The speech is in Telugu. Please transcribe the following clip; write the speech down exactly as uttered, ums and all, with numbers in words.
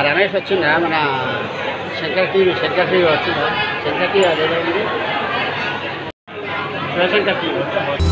రమేష్ వచ్చిందా మన శంకర్ టీవీ శంకర్ టీవీ వచ్చిందా శంకర్ టీవీ అదేదో ఉంది శివశంకర్ టీవీ